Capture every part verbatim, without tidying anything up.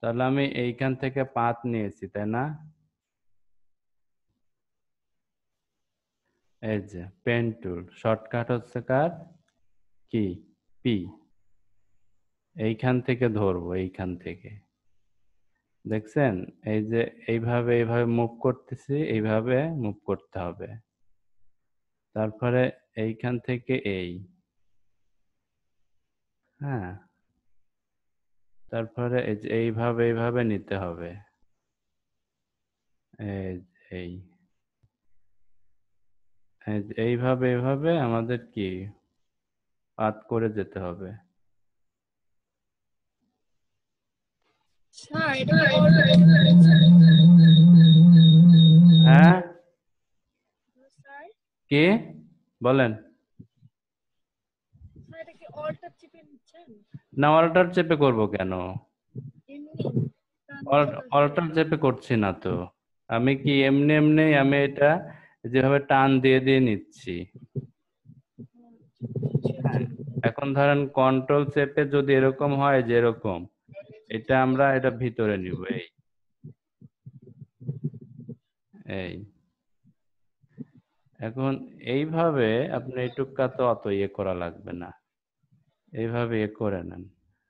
তাহলে আমি এইখান থেকে পাত নিয়েছি, তাই না? এই যে পেন টুল, শর্টকাট হচ্ছে কার, কি, পি। এইখান থেকে ধরবো, এইখান থেকে, দেখছেন? এই যে এইভাবে এইভাবে মুভ করতেছি, এইভাবে মুভ করতে হবে। তারপরে এইখান থেকে এই, হ্যাঁ, তারপরে এই যে এইভাবে এইভাবে নিতে হবে। এই এই এই যে এইভাবে এইভাবে আমাদের কি পাত করে যেতে হবে। স্যার এটা কি অল হ্যাঁ, স্যার কি বলেন? স্যার এটা কি অল্টার চিপে নিচ্ছেন? না, অল্টার চেপে করব কেন? এমনি টানলে তো অল্টার চেপে করছি না তো। আমি কি এমনি এমনি আমি এটা যেভাবে টান দিয়ে দিয়ে নিচ্ছি। হ্যাঁ, এখন ধরেন কন্ট্রোল চেপে যদি এরকম হয় যে এরকম, এটা আমরা এটা ভিতরে নিব, এই এই এখন এইভাবে আপনি এইটুকা তো অত ইয়ে করা লাগবে না, এইভাবে ইয়ে করে নেন।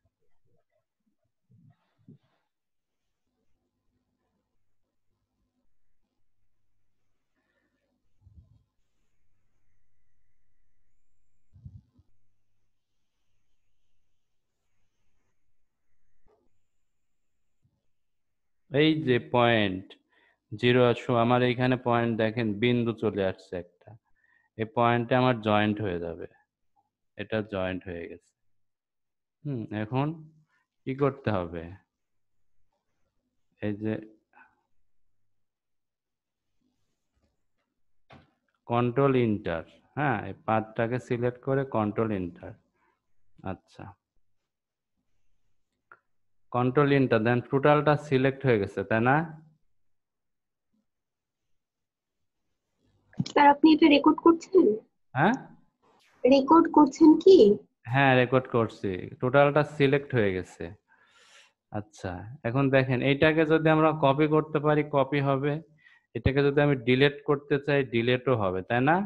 এই যে পয়েন্ট জিরো আসো, আমার এইখানে পয়েন্ট দেখেন, বিন্দু চলে আসছে একটা, এই পয়েন্টে আমার জয়েন্ট হয়ে যাবে, এটা জয়েন্ট হয়ে গেছে। হুম, এখন কি করতে হবে? এই যে কন্ট্রোল ইন্টার, হ্যাঁ, এই পাথটাকে সিলেক্ট করে কন্ট্রোল ইন্টার। আচ্ছা, কন্ট্রোল ইন্টার দেন, টোটালটা সিলেক্ট হয়ে গেছে, তাই না? স্যার আপনি এটা রেকর্ড করছেন? হ্যাঁ রেকর্ড করছেন কি? হ্যাঁ, রেকর্ড করছি, টোটালটা সিলেক্ট হয়ে গেছে। আচ্ছা, এখন দেখেন এইটাকে যদি আমরা কপি করতে পারি কপি হবে, এটাকে যদি আমি ডিলিট করতে চাই ডিলিটও হবে, তাই না?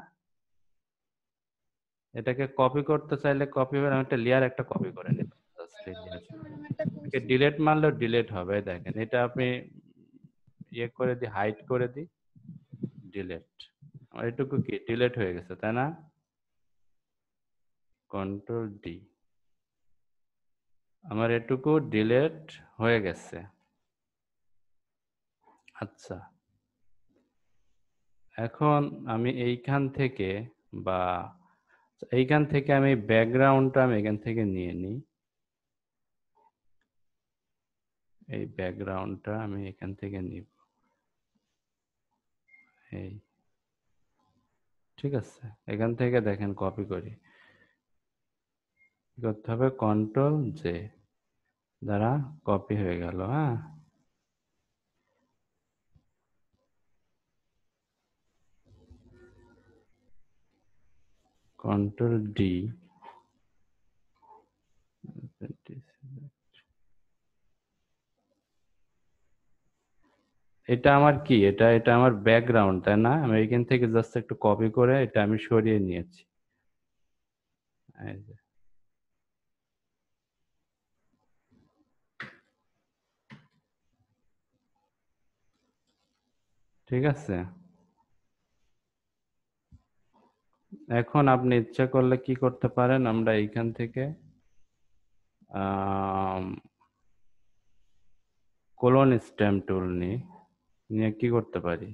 এটাকে কপি করতে চাইলে কপি হবে। আমি একটা লেয়ার একটা কপি করে নিব, এটাকে ডিলিট মারলেও ডিলিট হবে। দেখেন এটা আপনি ইয়ে করে দিই, হাইড করে দিই, ডিলিট, আর এটুকু কি ডিলিট হয়ে গেছে, তাই না? কন্ট্রোল ডি, আমার এটুকু ডিলিট হয়ে গেছে। আচ্ছা, এখন আমি এইখান থেকে বা এইখান থেকে আমি ব্যাকগ্রাউন্ডটা আমি এখান থেকে নিয়ে নিই, এই ব্যাকগ্রাউন্ডটা আমি এখান থেকে নিব, এই, ঠিক আছে? এখান থেকে দেখেন কপি করি, কি করতে হবে, কন্ট্রোল জে দ্বারা কপি হয়ে গেল। হ্যাঁ, কন্ট্রোল ডি, এটা আমার কি, এটা এটা আমার ব্যাকগ্রাউন্ড, তাই না? আমি এখান থেকে জাস্ট একটু কপি করে এটা আমি সরিয়ে নিয়েছি, এই যে। ঠিক আছে, এখন আপনি ইচ্ছা করলে কি করতে পারেন, আমরা এইখান থেকে কোলন স্ট্যাম্প টুল নিই, নিয়ে কি করতে পারি,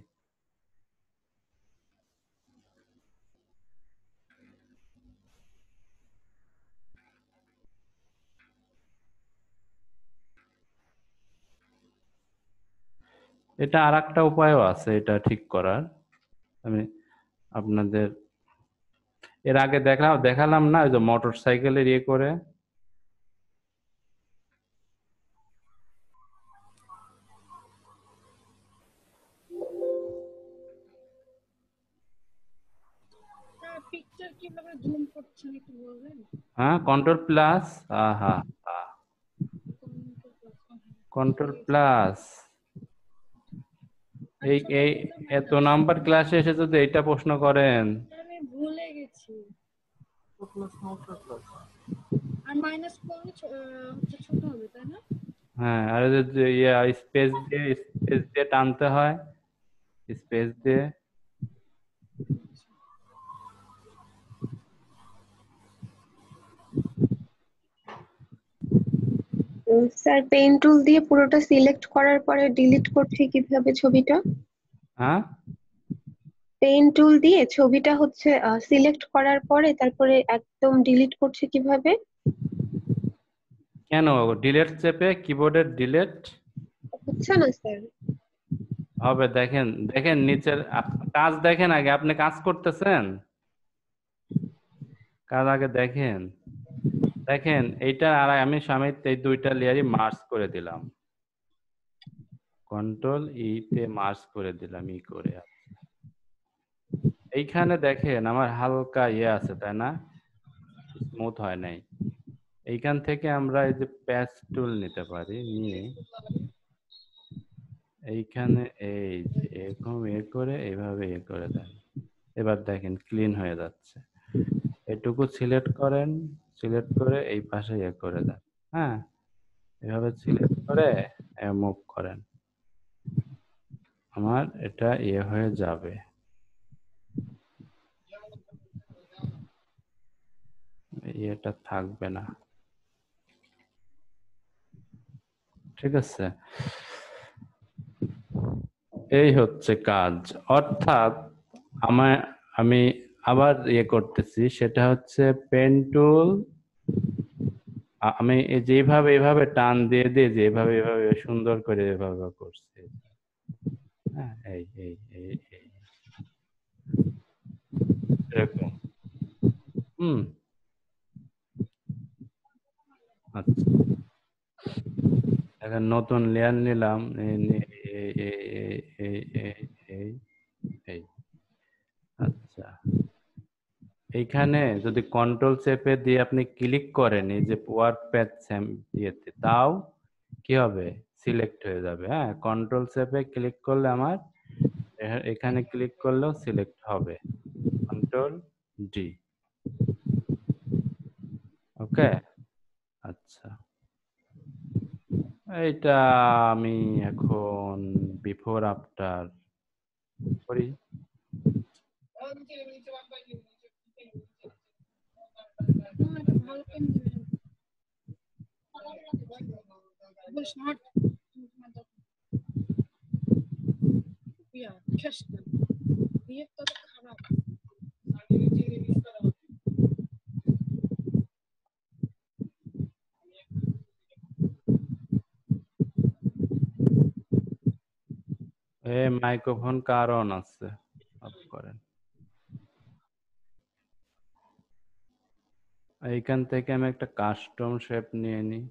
এটা আর একটা উপায়ও আছে এটা ঠিক করার। আমি আপনাদের এর আগে দেখালাম দেখালাম না, ওই যে মোটর সাইকেলের ইয়ে করে, স্যার পিকচার কিভাবে জুম করছেন একটু বলবেন? হ্যাঁ, কন্ট্রোল প্লাস, আহা, আহ, কন্ট্রোল প্লাস। এই এই এত নাম্বার ক্লাসে এসে যদি এইটা প্রশ্ন করেন, আমি ভুলে গেছি। আর মাইনাস করলে ছ- আহ, হচ্ছে ছোট হবে তাই না? হ্যাঁ, আর এই যে ইয়ে স্পেস দিয়ে স্পেস দিয়ে টানতে হয়, স্পেস দিয়ে। স্যার পেন টুল দিয়ে পুরোটা সিলেক্ট করার পরে ডিলিট করছি কিভাবে ছবিটা? হ্যাঁ, পেন টুল দিয়ে ছবিটা হচ্ছে সিলেক্ট করার পরে তারপরে একদম ডিলিট করছি কিভাবে? কেন ডিলেট চেপে কিবোর্ডের ডিলেট হচ্ছে না স্যার। হবে? দেখেন দেখেন নিচের আপ- কাজ দেখেন আগে, আপনি কাজ করতেছেন, কাজ আগে দেখেন। দেখেন এইটা আর আমি সমেত এই দুইটা লেয়ারই মার্জ করে দিলাম, কন্ট্রোল ই তে মার্জ করে দিলাম, ই করে। এইখানে দেখেন আমার হালকা ইয়ে আছে তাই না, স্মুথ হয় নাই। এইখান থেকে আমরা এই যে প্যাচ টুল নিতে পারি, নিয়ে এইখানে এই যে এরকম এ করে এইভাবে এ করে দেন। এবার দেখেন ক্লিন হয়ে যাচ্ছে। এটুকু সিলেক্ট করেন, সিলেক্ট করে এই পাশে ইয়ে করে দেন। হ্যাঁ, এভাবে সিলেক্ট করে মুভ করেন, আমার এটা ইয়ে হয়ে যাবে। ইয়েটা থাকবে না, ঠিক আছে? এই হচ্ছে কাজ। অর্থাৎ আমার আমি আবার ইয়ে করতেছি, সেটা হচ্ছে পেন টুল। আমি এই যেভাবে এভাবে টান দিয়ে দিয়ে যেভাবে এভাবে সুন্দর করে এভাবে করছি। হ্যাঁ, এই এই এই এই এরকম। হুম, আচ্ছা, এখন নতুন লেয়ার নিলাম, এই নি- এই এই এই এই এই এই এই আচ্ছা, এইখানে যদি কন্ট্রোল চেপে দিয়ে আপনি ক্লিক করেন এই যে ওয়ার্ক প্যাচ ইয়েতে, তাও কি হবে, সিলেক্ট হয়ে যাবে। হ্যাঁ, কন্ট্রোল চেপে ক্লিক করলে আমার এ- এখানে ক্লিক করলেও সিলেক্ট হবে, কন্ট্রোল ডি। ওকে, আচ্ছা। এইটা আমি এখন বিফোর আফটার করি। হুম, একটা ভালো পেন দিবেন। বলিস নট ইয়া খেসটা দিয়ে তো খারাপ। এ মাইক্রোফোন কার অন আছে, অফ করেন। এইখান থেকে আমি একটা কাস্টম শেপ নিয়ে নিই।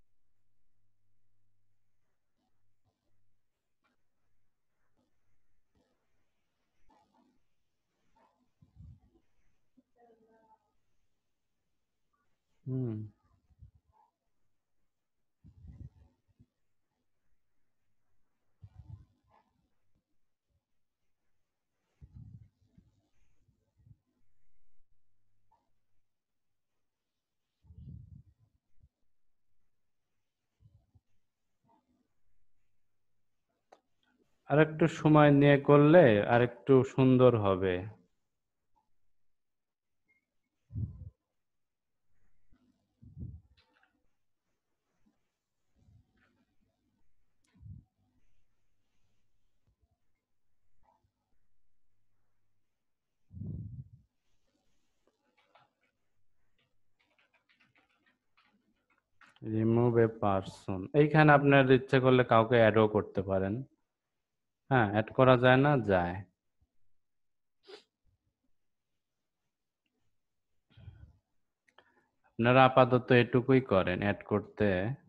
হুম, আর একটু সময় নিয়ে করলে আর একটু সুন্দর হবে। রিমুভ এ পারসন, এইখানে আপনার ইচ্ছে করলে কাউকে অ্যাডও করতে পারেন। হ্যাঁ, অ্যাড করা যায় না, যায়। আপনারা আপাতত এটুকুই করেন, অ্যাড করতে